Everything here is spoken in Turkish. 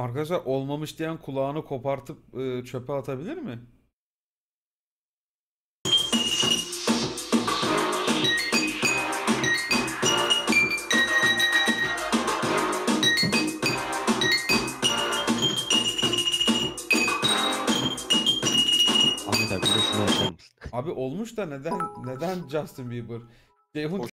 Arkadaşlar olmamış diyen kulağını kopartıp çöpe atabilir mi? Ahmet abi bir de şunu açar mısın? Abi olmuş da neden Justin Bieber? Ceyhun